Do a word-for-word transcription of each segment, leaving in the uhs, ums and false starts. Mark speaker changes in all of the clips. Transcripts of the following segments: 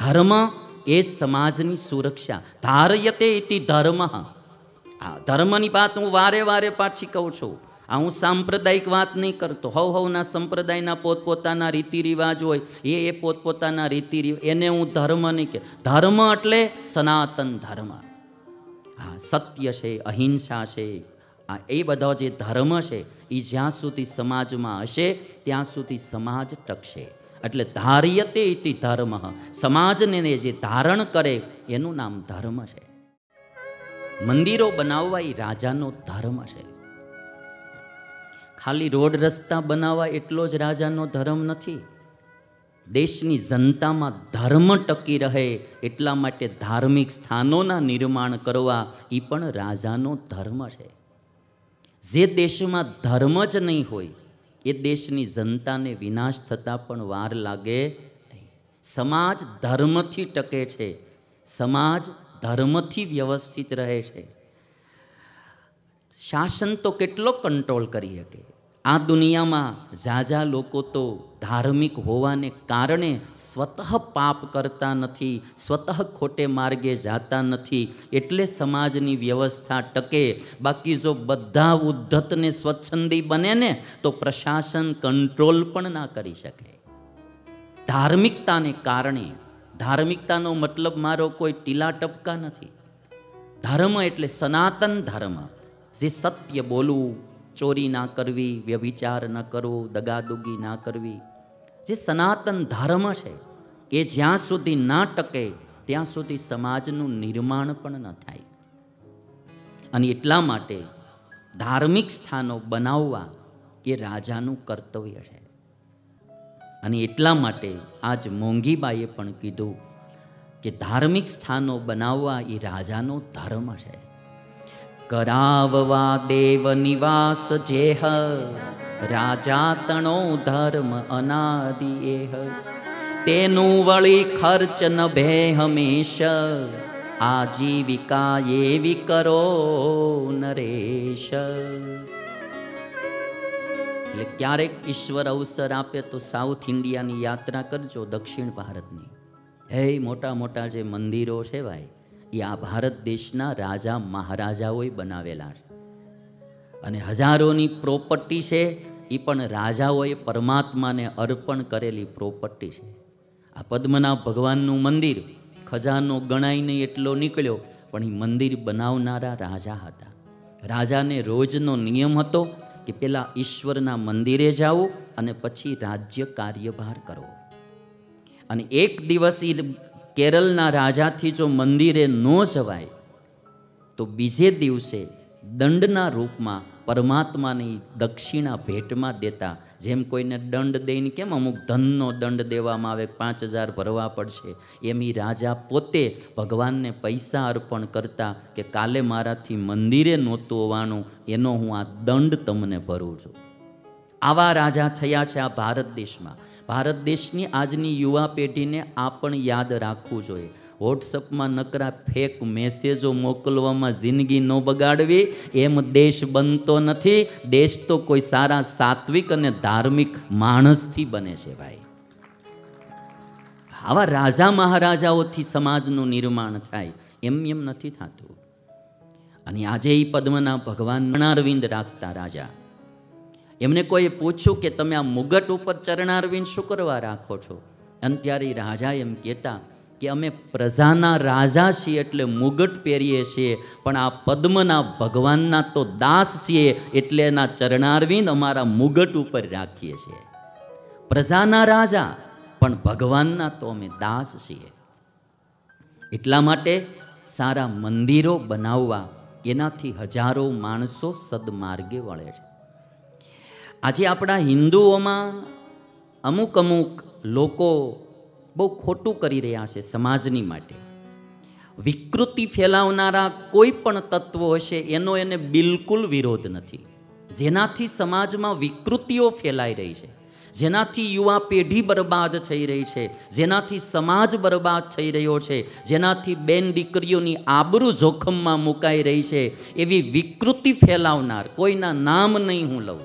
Speaker 1: ધર્મ એ સમાજની સુરક્ષા. ધાર્યતે ઇતિ ધર્મ. આ ધર્મની વાત હું વારે વારે પાછી કહું છું. આ હું સાંપ્રદાયિક વાત નહીં કરતો. હવ હવના સંપ્રદાયના પોતપોતાના રીતિ રિવાજ હોય, એ એ પોતપોતાના રીતિ રિવાજ, એને હું ધર્મ નહીં કે. ધર્મ એટલે સનાતન ધર્મ. હા, સત્ય છે, અહિંસા છે, આ એ બધા જે ધર્મ છે એ જ્યાં સુધી સમાજમાં હશે ત્યાં સુધી સમાજ ટકશે. એટલે ધાર્યતે ઇતિ ધર્મ. સમાજને જે ધારણ કરે એનું નામ ધર્મ છે. મંદિરો બનાવવા એ રાજાનો ધર્મ છે. ખાલી રોડ રસ્તા બનાવવા એટલો જ રાજાનો ધર્મ નથી. દેશની જનતામાં ધર્મ ટકી રહે એટલા માટે ધાર્મિક સ્થાનોના નિર્માણ કરવા એ પણ રાજાનો ધર્મ છે. જે દેશમાં ધર્મ જ નહીં હોય એ દેશની જનતાને વિનાશ થતાં પણ વાર લાગે નહીં. સમાજ ધર્મથી ટકે છે, સમાજ ધર્મથી વ્યવસ્થિત રહે છે. શાસન તો કેટલો કંટ્રોલ કરી શકે. આ દુનિયામાં ઝાઝા લોકો તો ધાર્મિક હોવાને કારણે સ્વતઃ પાપ કરતા નથી, સ્વતઃ ખોટે માર્ગે જાતા નથી, એટલે સમાજની વ્યવસ્થા ટકે. બાકી જો બધા ઉદ્ધતને સ્વચ્છંદી બને ને તો પ્રશાસન કંટ્રોલ પણ ના કરી શકે. ધાર્મિકતાને કારણે, ધાર્મિકતાનો મતલબ મારો કોઈ ટીલા ટપકા નથી. ધર્મ એટલે સનાતન ધર્મ, જે સત્ય બોલવું, ચોરી ના કરવી, વ્યભિચાર ન કરવો, દગાદુગી ના કરવી, જે સનાતન ધર્મ છે એ જ્યાં સુધી ના ટકે ત્યાં સુધી સમાજનું નિર્માણ પણ ન થાય. અને એટલા માટે ધાર્મિક સ્થાનો બનાવવા એ રાજાનું કર્તવ્ય છે. અને એટલા માટે આજ મોંઘીબાઈએ પણ કીધું કે ધાર્મિક સ્થાનો બનાવવા એ રાજાનો ધર્મ છે. કરાવવા દેવ નિવાસ જેહ, રાજા તણો ધર્મ અનાદિ એહ. તેનું વળી ખર્ચ ન ભે હમેશ, આજીવિકા એવી કરો નરેશ. એટલે ક્યારેક ઈશ્વર અવસર આપે તો સાઉથ ઇન્ડિયાની યાત્રા કરજો, દક્ષિણ ભારતની. હે મોટા મોટા જે મંદિરો છે ભાઈ, એ આ ભારત દેશના રાજા મહારાજાઓએ બનાવેલા છે. અને હજારોની પ્રોપર્ટી છે એ પણ રાજાઓએ પરમાત્માને અર્પણ કરેલી પ્રોપર્ટી છે. આ પદ્મનાભ ભગવાનનું મંદિર ખજાનો ગણાય નહીં એટલો નીકળ્યો, પણ એ મંદિર બનાવનારા રાજા હતા. રાજાને રોજનો નિયમ હતો કે પેલા ઈશ્વરના મંદિરે જાઓ અને પછી રાજ્ય કાર્યભાર કરો. અને એક દિવસ એ કેરળના રાજાથી જો મંદિરે ન જવાય તો બીજે દિવસે દંડના રૂપમાં પરમાત્માની દક્ષિણા ભેટમાં દેતા. જેમ કોઈને દંડ દઈને કેમ અમુક ધનનો દંડ દેવામાં આવે, પાંચ હજાર ભરવા પડશે, એમ એ રાજા પોતે ભગવાનને પૈસા અર્પણ કરતા કે કાલે મારાથી મંદિરે નહોતું હોવાનું, એનો હું આ દંડ તમને ભરું છું. આવા રાજા થયા છે આ ભારત દેશમાં. ભારત દેશની આજની યુવા પેઢીને આ પણ યાદ રાખવું જોઈએ. વોટ્સઅપમાં નકરા ફેક મેસેજો મોકલવામાં જિંદગી ન બગાડવી, એમ દેશ બનતો નથી. દેશ તો કોઈ સારા સાત્વિક અને ધાર્મિક માણસથી બને છે ભાઈ. આવા રાજા મહારાજાઓથી સમાજનું નિર્માણ થાય, એમ એમ નથી થતું. અને આજે એ પદ્મના ભગવાન ચરણારવિંદ રાખતા રાજા, એમને કોઈએ પૂછ્યું કે તમે આ મુગટ ઉપર ચરણારવિંદ શું કરવા રાખો છો? અને ત્યારે એ રાજા એમ કહેતા કે અમે પ્રજાના રાજા છીએ એટલે મુગટ પહેરીએ છીએ, પણ આ પદ્મના ભગવાનના તો દાસ છીએ એટલે એના ચરણારવિંદ અમારા મુગટ ઉપર રાખીએ છીએ. પ્રજાના રાજા પણ ભગવાનના તો અમે દાસ છીએ. એટલા માટે સારા મંદિરો બનાવવા, એનાથી હજારો માણસો સદમાર્ગે વળે છે. આજે આપણા હિન્દુઓમાં અમુક અમુક લોકો બહુ ખોટું કરી રહ્યા છે સમાજની માટે. વિકૃતિ ફેલાવનારા કોઈ પણ તત્વો હશે એનો એને બિલકુલ વિરોધ નથી. જેનાથી સમાજમાં વિકૃતિઓ ફેલાઈ રહી છે, જેનાથી યુવા પેઢી બરબાદ થઈ રહી છે, જેનાથી સમાજ બરબાદ થઈ રહ્યો છે, જેનાથી બેન દીકરીઓની આબરૂ જોખમમાં મુકાઈ રહી છે, એવી વિકૃતિ ફેલાવનાર કોઈના નામ નહીં હું લઉં,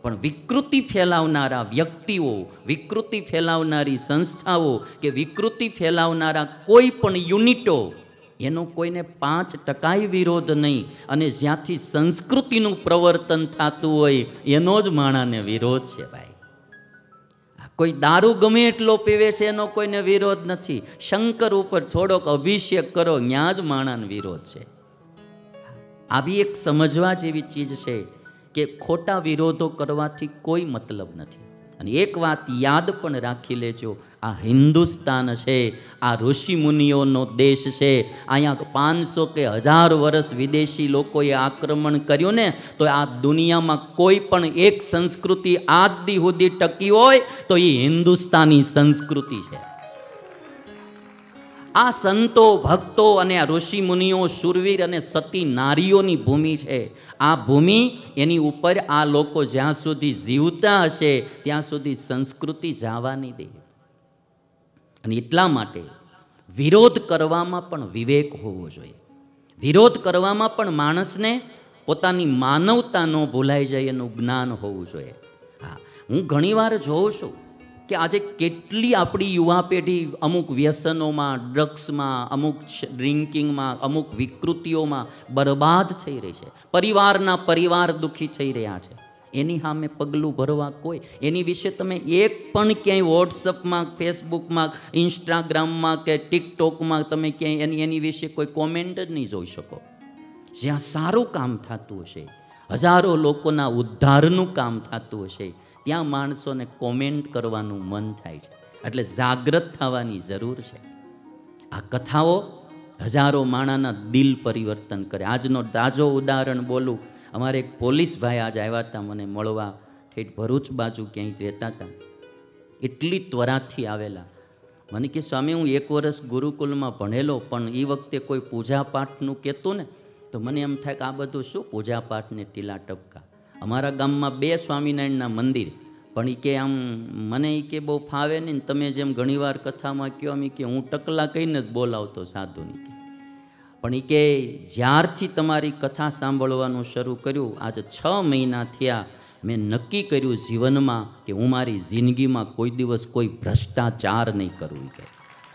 Speaker 1: પણ વિકૃતિ ફેલાવનારા વ્યક્તિઓ, વિકૃતિ ફેલાવનારી સંસ્થાઓ કે વિકૃતિ ફેલાવનારા કોઈ પણ યુનિટો, એનો કોઈને પાંચ ટકાય વિરોધ નહીં. અને જ્યાંથી સંસ્કૃતિનું પ્રવર્તન થતું હોય એનો જ માણાને વિરોધ છે ભાઈ. કોઈ દારૂ ગમે એટલો પીવે છે એનો કોઈને વિરોધ નથી. શંકર ઉપર થોડોક અભિષેક કરો, ત્યાં જ માણાનો વિરોધ છે. આવી એક સમજવા જેવી ચીજ છે કે ખોટા વિરોધો કરવાથી કોઈ મતલબ નથી. અને એક વાત યાદ પણ રાખી લેજો, આ હિન્દુસ્તાન છે, આ ઋષિ મુનિઓનો દેશ છે. અહીંયા પાંચસો કે હજાર વર્ષ વિદેશી લોકોએ આક્રમણ કર્યું ને, તો આ દુનિયામાં કોઈ પણ એક સંસ્કૃતિ આજ દી સુધી ટકી હોય તો એ હિન્દુસ્તાની સંસ્કૃતિ છે. આ સંતો ભક્તો અને આ ઋષિ મુનિઓ, શૂરવીર અને સતી નારીઓની ભૂમિ છે. આ ભૂમિ, એની ઉપર આ લોકો જ્યાં સુધી જીવતા હશે ત્યાં સુધી સંસ્કૃતિ જવા નહીં દે. અને એટલા માટે વિરોધ કરવામાં પણ વિવેક હોવો જોઈએ. વિરોધ કરવામાં પણ માણસને પોતાની માનવતા ન ભૂલાઈ જાય એનું જ્ઞાન હોવું જોઈએ. હા, હું ઘણીવાર જોઉં છું કે આજે કેટલી આપણી યુવા પેઢી અમુક વ્યસનોમાં, ડ્રગ્સમાં, અમુક ડ્રિંકિંગમાં, અમુક વિકૃતિઓમાં બરબાદ થઈ રહી છે. પરિવારના પરિવાર દુઃખી થઈ રહ્યા છે. એની સામે પગલું ભરવા કોઈ, એની વિશે તમે એક પણ ક્યાંય વોટ્સઅપમાં, ફેસબુકમાં, ઇન્સ્ટાગ્રામમાં કે ટિકટોકમાં તમે ક્યાંય એની એની વિશે કોઈ કોમેન્ટ જ નહીં જોઈ શકો. જ્યાં સારું કામ થતું હશે, હજારો લોકોના ઉદ્ધારનું કામ થતું હશે, ત્યાં માણસોને કોમેન્ટ કરવાનું મન થાય છે. એટલે જાગૃત થવાની જરૂર છે. આ કથાઓ હજારો માણાના દિલ પરિવર્તન કરે. આજનો તાજો ઉદાહરણ બોલું. અમારે એક પોલીસ ભાઈ આજ આવ્યા હતા મને મળવા, ઠેઠ ભરૂચ બાજુ ક્યાંય રહેતા હતા. એટલી ત્વરાથી આવેલા. મને કે સ્વામી, હું એક વર્ષ ગુરુકુલમાં ભણેલો, પણ એ વખતે કોઈ પૂજા પાઠનું કહેતું ને તો મને એમ થાય કે આ બધું શું પૂજા પાઠ ને ટીલા ટપકા. અમારા ગામમાં બે સ્વામિનારાયણના મંદિર, પણ એ કે આમ મને એ કે બહુ ફાવે નહીં. તમે જેમ ઘણીવાર કથામાં કહો એમ કે હું ટકલા કહીને જ બોલાવતો સાધુની કે. પણ એ કે જ્યારથી તમારી કથા સાંભળવાનું શરૂ કર્યું, આજે છ મહિના થયા, મેં નક્કી કર્યું જીવનમાં કે હું મારી જિંદગીમાં કોઈ દિવસ કોઈ ભ્રષ્ટાચાર નહીં કરું. કે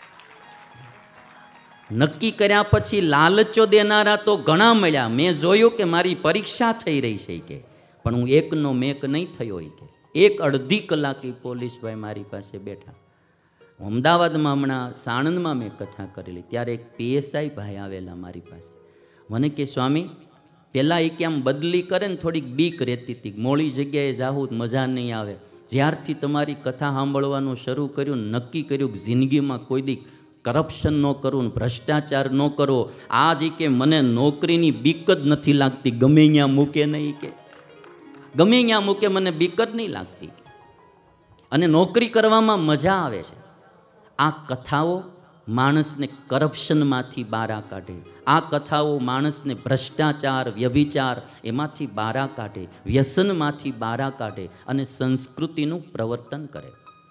Speaker 1: નક્કી કર્યા પછી લાલચો દેનારા તો ઘણા મળ્યા. મેં જોયું કે મારી પરીક્ષા થઈ રહી છે કે, પણ હું એકનો મેક નહીં થયો. કે એક અડધી કલાકે પોલીસભાઈ મારી પાસે બેઠા. અમદાવાદમાં હમણાં સાણંદમાં મેં કથા કરેલી, ત્યારે એક પીએસઆઈ ભાઈ આવેલા મારી પાસે. મને કે સ્વામી, પહેલાં એ કે આમ બદલી કરે ને થોડીક બીક રહેતી હતી, મોડી જગ્યાએ જાવું મજા નહીં આવે. જ્યારથી તમારી કથા સાંભળવાનું શરૂ કર્યું, નક્કી કર્યું કે જિંદગીમાં કોઈ દી કરપ્શન ન કરવું, ભ્રષ્ટાચાર ન કરવો. આ જ કે મને નોકરીની બીક જ નથી લાગતી, ગમે ત્યાં મૂકે નહીં કે, ગમે ત્યાં મૂકે મને બીક જ નહીં લાગતી, અને નોકરી કરવામાં મજા આવે છે. આ કથાઓ માણસને કરપ્શનમાંથી બહાર કાઢે. આ કથાઓ માણસને ભ્રષ્ટાચાર, વ્યભિચાર એમાંથી બહાર કાઢે, વ્યસનમાંથી બહાર કાઢે અને સંસ્કૃતિનું પ્રવર્તન કરે.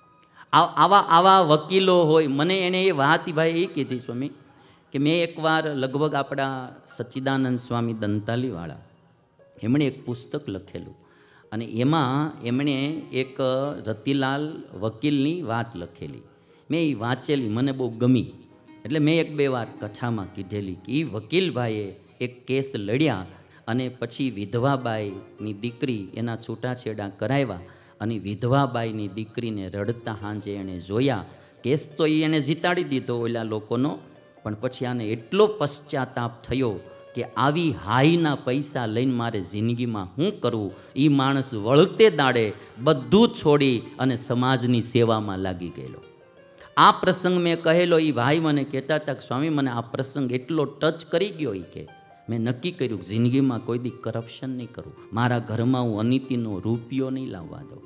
Speaker 1: આવા આવા વકીલો હોય. મને એણે એ વાત ભાઈ એ કીધી સ્વામી કે મેં એકવાર લગભગ આપણા સચ્ચિદાનંદ સ્વામી દંતાલીવાળા, એમણે એક પુસ્તક લખેલું, અને એમાં એમણે એક રતિલાલ વકીલની વાત લખેલી. મેં એ વાંચેલી, મને બહુ ગમી. એટલે મેં એક બે વાર કથામાં કીધેલી કે એ વકીલભાઈએ એક કેસ લડ્યા, અને પછી વિધવાબાઈની દીકરી એના છૂટાછેડા કરાવ્યા, અને વિધવાબાઈની દીકરીને રડતા હાંજે એણે જોયા. કેસ તો એ એણે જીતાડી દીધો ઓલા લોકોનો, પણ પછી આને એટલો પશ્ચાતાપ થયો કે આવી હાઈના પૈસા લઈને મારે જિંદગીમાં શું કરવું. એ માણસ વળતે દાડે બધું છોડી અને સમાજની સેવામાં લાગી ગયેલો. આ પ્રસંગ મેં કહેલો. એ ભાઈ મને કહેતા હતા કે સ્વામી, મને આ પ્રસંગ એટલો ટચ કરી ગયો એ કે મેં નક્કી કર્યું કે જિંદગીમાં કોઈ દી કરપ્શન નહીં કરું, મારા ઘરમાં હું અનીતિનો રૂપિયો નહીં લાવવા દઉં.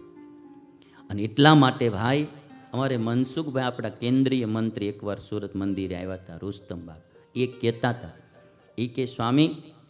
Speaker 1: અને એટલા માટે ભાઈ, અમારે મનસુખભાઈ આપણા કેન્દ્રીય મંત્રી એકવાર સુરત મંદિરે આવ્યા હતા, રુસ્તમબાગ. એ કહેતા હતા, એ કે સ્વામી,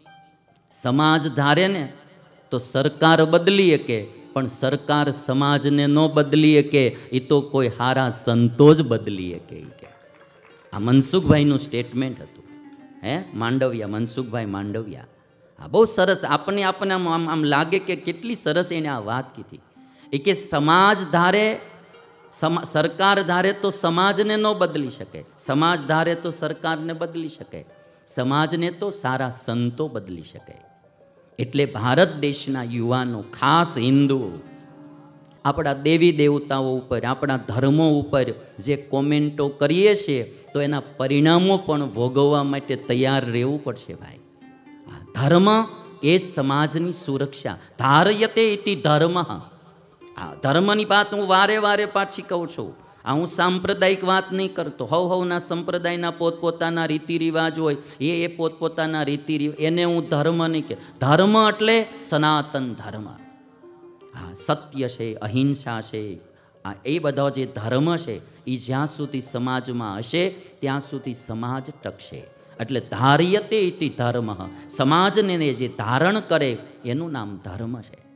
Speaker 1: સમાજ ધારે ને તો સરકાર બદલી શકે, પણ સરકાર સમાજને ન બદલી શકે, એ તો કોઈ હારા સંતો જ બદલી શકે. આ મનસુખભાઈનું સ્ટેટમેન્ટ હતું. હે માંડવિયા, મનસુખભાઈ માંડવિયા. હા, બહુ સરસ. આપણને આપણને આમ આમ આમ લાગે કે કેટલી સરસ એને આ વાત કીધી. એ કે સમાજ ધારે, સમા સરકાર ધારે તો સમાજને ન બદલી શકે, સમાજ ધારે તો સરકારને બદલી શકે, સમાજને તો સારા સંતો બદલી શકે. એટલે ભારત દેશના યુવાનો, ખાસ હિન્દુઓ, આપણા દેવી દેવતાઓ ઉપર, આપણા ધર્મો ઉપર જે કોમેન્ટો કરીએ છીએ તો એના પરિણામો પણ ભોગવવા માટે તૈયાર રહેવું પડશે ભાઈ. ધર્મ એ સમાજની સુરક્ષા. ધાર્યતે ઇતિ ધર્મ. આ ધર્મની વાત હું વારે વારે પાછી કહું છું. આ હું સાંપ્રદાયિક વાત નહીં કરતો. હવ હવના સંપ્રદાયના પોતપોતાના રીતિ રિવાજ હોય, એ એ પોતપોતાના રીતિ રિવાજ, એને હું ધર્મ નહીં કે. ધર્મ એટલે સનાતન ધર્મ. હા, સત્ય છે, અહિંસા છે, આ એ બધા જે ધર્મ છે એ જ્યાં સુધી સમાજમાં હશે ત્યાં સુધી સમાજ ટકશે. એટલે ધાર્યતે ઇતિ ધર્મ. સમાજને જે ધારણ કરે એનું નામ ધર્મ છે.